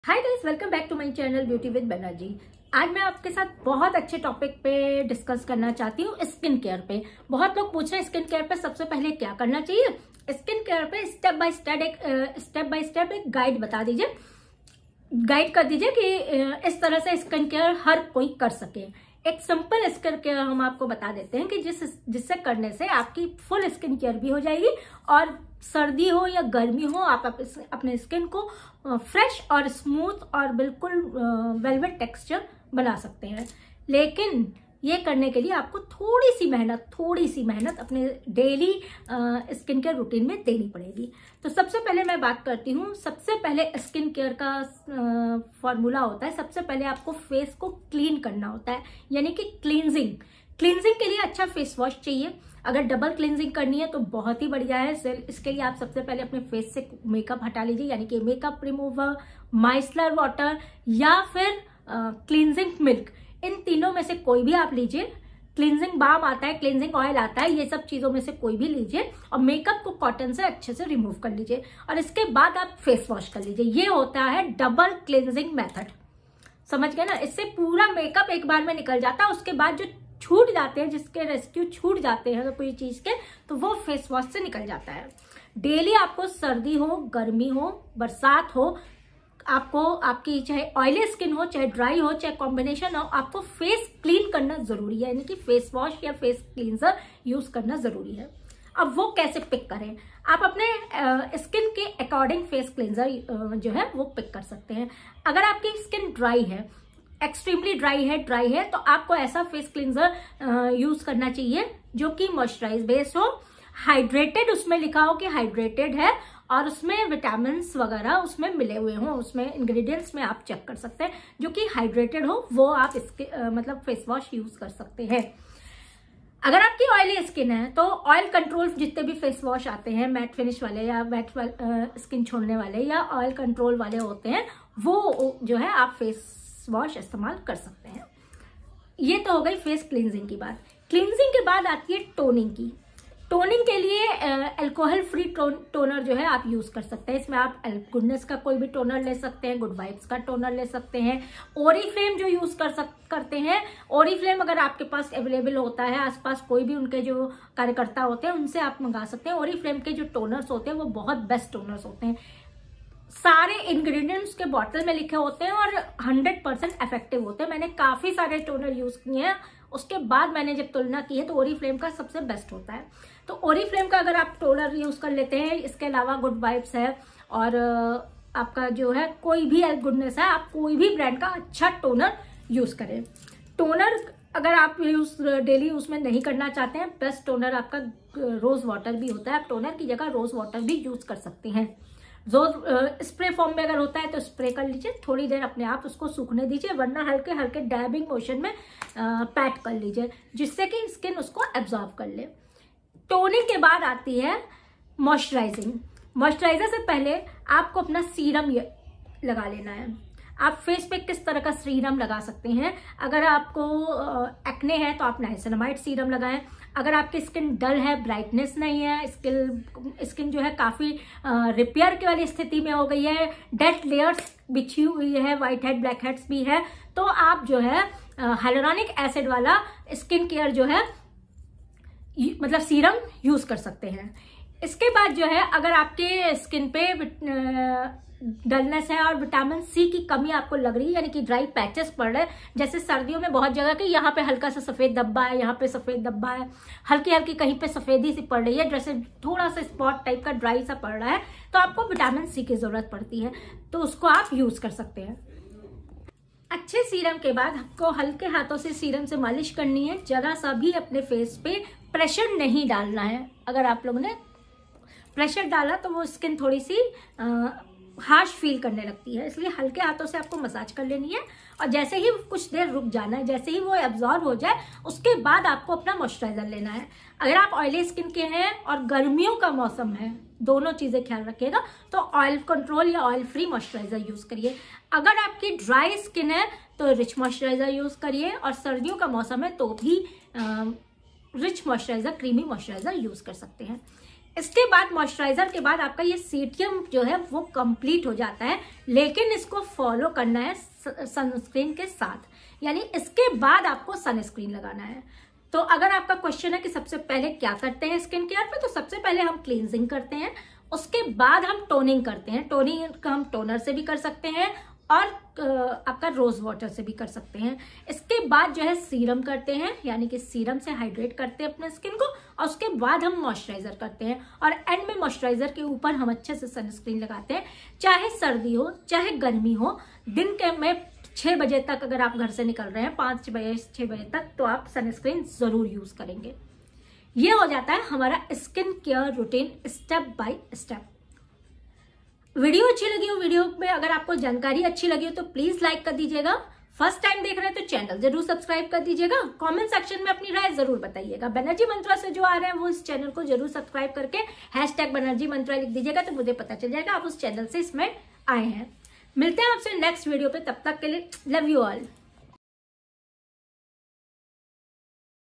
Hi guys, welcome back to my channel beauty with Banerjee. आज मैं आपके साथ बहुत अच्छे टॉपिक पे डिस्कस करना चाहती हूँ, स्किन केयर पे। बहुत लोग पूछ रहे हैं स्किन केयर पे सबसे पहले क्या करना चाहिए। स्किन केयर पे स्टेप बाय स्टेप एक गाइड बता दीजिए, गाइड कर दीजिए कि इस तरह से स्किन केयर हर कोई कर सके। एक सिंपल स्किन केयर हम आपको बता देते हैं कि जिससे करने से आपकी फुल स्किन केयर भी हो जाएगी और सर्दी हो या गर्मी हो आप अपने स्किन को फ्रेश और स्मूथ और बिल्कुल वेलवेट टेक्सचर बना सकते हैं। लेकिन ये करने के लिए आपको थोड़ी सी मेहनत अपने डेली स्किन केयर रूटीन में देनी पड़ेगी। तो सबसे पहले मैं बात करती हूँ, सबसे पहले स्किन केयर का फॉर्मूला होता है। सबसे पहले आपको फेस को क्लीन करना होता है, यानी कि क्लींजिंग के लिए अच्छा फेस वॉश चाहिए। अगर डबल क्लींजिंग करनी है तो बहुत ही बढ़िया है। इसके लिए आप सबसे पहले अपने फेस से मेकअप हटा लीजिए, यानी कि मेकअप रिमूवर, माइसलर वाटर या फिर क्लींजिंग मिल्क। इन तीनों में से कोई भी आप लीजिए। क्लींजिंग बाम आता है, क्लींजिंग ऑयल आता है, ये सब चीजों में से कोई भी लीजिए और मेकअप को कॉटन से अच्छे से रिमूव कर लीजिए और इसके बाद आप फेस वॉश कर लीजिए। ये होता है डबल क्लींजिंग मेथड। समझ गए ना? इससे पूरा मेकअप एक बार में निकल जाता है। उसके बाद जो छूट जाते हैं, जिसके रेस्क्यू छूट जाते हैं कोई चीज के, तो वो फेस वॉश से निकल जाता है। डेली आपको सर्दी हो, गर्मी हो, बरसात हो, आपको आपकी चाहे ऑयली स्किन हो, चाहे ड्राई हो, चाहे कॉम्बिनेशन हो, आपको फेस क्लीन करना जरूरी है, यानी कि फेस वॉश या फेस क्लींजर यूज करना जरूरी है। अब वो कैसे पिक करें? आप अपने स्किन के अकॉर्डिंग फेस क्लींजर जो है वो पिक कर सकते हैं। अगर आपकी स्किन ड्राई है, एक्सट्रीमली ड्राई है, तो आपको ऐसा फेस क्लींजर यूज करना चाहिए जो कि मॉइस्चराइज बेस्ड हो, हाइड्रेटेड, उसमें लिखा हो कि हाइड्रेटेड है और उसमें विटामिन वगैरह उसमें मिले हुए हों। उसमें इंग्रेडिएंट्स में आप चेक कर सकते हैं, जो कि हाइड्रेटेड हो वो आप इसके मतलब फेस वॉश यूज कर सकते हैं। अगर आपकी ऑयली स्किन है तो ऑयल कंट्रोल जितने भी फेस वॉश आते हैं, मैट फिनिश वाले या मैट स्किन छोड़ने वाले या ऑयल कंट्रोल वाले होते हैं, वो जो है आप फेस वॉश इस्तेमाल कर सकते हैं। ये तो हो गई फेस क्लींजिंग की बात। क्लींजिंग के बाद आती है टोनिंग की। टोनिंग के लिए अल्कोहल फ्री टोनर जो है आप यूज कर सकते हैं। इसमें आप गुडनेस का कोई भी टोनर ले सकते हैं, गुड वाइब्स का टोनर ले सकते हैं, ओरिफ्लेम जो यूज करते हैं। ओरिफ्लेम अगर आपके पास अवेलेबल होता है, आसपास कोई भी उनके जो कार्यकर्ता होते हैं उनसे आप मंगा सकते हैं। ओरिफ्लेम के जो टोनर्स होते हैं वो बहुत बेस्ट टोनर्स होते हैं। सारे इंग्रेडिएंट्स के बॉटल में लिखे होते हैं और 100% इफेक्टिव होते हैं। मैंने काफी सारे टोनर यूज किए हैं, उसके बाद मैंने जब तुलना की है तो ओरिफ्लेम का सबसे बेस्ट होता है। तो ओरिफ्लेम का अगर आप टोनर यूज कर लेते हैं, इसके अलावा गुड वाइब्स है और आपका जो है कोई भी गुडनेस है, आप कोई भी ब्रांड का अच्छा टोनर यूज करें। टोनर अगर आप यूज डेली उसमें नहीं करना चाहते हैं, बेस्ट टोनर आपका रोज वाटर भी होता है। आप टोनर की जगह रोज वाटर भी यूज कर सकते हैं। जो स्प्रे फॉर्म में अगर होता है तो स्प्रे कर लीजिए, थोड़ी देर अपने आप उसको सूखने दीजिए, वरना हल्के हल्के डैबिंग मोशन में पैट कर लीजिए, जिससे कि स्किन उसको एब्जॉर्ब कर ले। टोनिंग के बाद आती है मॉइस्चराइजिंग। मॉइस्चराइजर से पहले आपको अपना सीरम लगा लेना है। आप फेस पे किस तरह का सीरम लगा सकते हैं? अगर आपको एक्ने है तो आप नाइसिनामाइड सीरम लगाएं। अगर आपकी स्किन डल है, ब्राइटनेस नहीं है, स्किन जो है काफी रिपेयर की वाली स्थिति में हो गई है, डेड लेयर्स बिछी हुई है, व्हाइट हेड ब्लैक हेड्स भी है, तो आप जो है हाइलुरोनिक एसिड वाला स्किन केयर जो है मतलब सीरम यूज कर सकते हैं। इसके बाद जो है अगर आपके स्किन पे डलनेस है और विटामिन सी की कमी आपको लग रही है, यानी कि ड्राई पैचेस पड़ रहे हैं, जैसे सर्दियों में बहुत जगह के यहाँ पे हल्का सा सफेद धब्बा है, यहाँ पे सफेद धब्बा है, हल्की हल्की कहीं पे सफेदी सी पड़ रही है, जैसे थोड़ा सा स्पॉट टाइप का ड्राई सा पड़ रहा है, तो आपको विटामिन सी की जरूरत पड़ती है, तो उसको आप यूज कर सकते हैं। अच्छे सीरम के बाद आपको हल्के हाथों से सीरम से मालिश करनी है। जरा सा भी अपने फेस पे प्रेशर नहीं डालना है। अगर आप लोगों ने प्रेशर डाला तो वो स्किन थोड़ी सी हार्श फील करने लगती है, इसलिए हल्के हाथों से आपको मसाज कर लेनी है और जैसे ही कुछ देर रुक जाना है, जैसे ही वो एब्जॉर्ब हो जाए उसके बाद आपको अपना मॉइस्चराइजर लेना है। अगर आप ऑयली स्किन के हैं और गर्मियों का मौसम है, दोनों चीजें ख्याल रखिएगा, तो ऑयल कंट्रोल या ऑयल फ्री मॉइस्चराइजर यूज करिए। अगर आपकी ड्राई स्किन है तो रिच मॉइस्चराइजर यूज करिए और सर्दियों का मौसम है तो भी rich moisturiser, creamy moisturiser use कर सकते हैं। इसके बाद मॉइस्चराइजर के बाद आपका ये सीटीएम जो है वो कंप्लीट हो जाता है, लेकिन इसको फॉलो करना है सनस्क्रीन के साथ, यानी इसके बाद आपको सनस्क्रीन लगाना है। तो अगर आपका क्वेश्चन है कि सबसे पहले क्या करते हैं स्किन केयर पे, तो सबसे पहले हम क्लींजिंग करते हैं, उसके बाद हम टोनिंग करते हैं। टोनिंग हम टोनर से भी कर सकते हैं और आपका रोज वाटर से भी कर सकते हैं। इसके बाद जो है सीरम करते हैं, यानी कि सीरम से हाइड्रेट करते हैं अपने स्किन को, और उसके बाद हम मॉइस्चराइजर करते हैं, और एंड में मॉइस्चराइजर के ऊपर हम अच्छे से सनस्क्रीन लगाते हैं। चाहे सर्दी हो चाहे गर्मी हो, दिन के में 6 बजे तक अगर आप घर से निकल रहे हैं, 5 बजे 6 बजे तक, तो आप सनस्क्रीन जरूर यूज करेंगे। ये हो जाता है हमारा skin care routine step by step. Video अच्छी लगी हो, वीडियो में अगर आपको जानकारी अच्छी लगी हो तो प्लीज लाइक कर दीजिएगा। फर्स्ट टाइम देख रहे हैं तो चैनल जरूर सब्सक्राइब कर दीजिएगा। कमेंट सेक्शन में अपनी राय जरूर बताइएगा। बनर्जी मंत्रा से जो आ रहे हैं वो इस चैनल को जरूर सब्सक्राइब करके हैशटैग बनर्जी मंत्रा लिख दीजिएगा, तो मुझे पता चल जाएगा आप उस चैनल से इसमें आए हैं। मिलते हैं आपसे नेक्स्ट वीडियो पे, तब तक के लिए लव यू ऑल।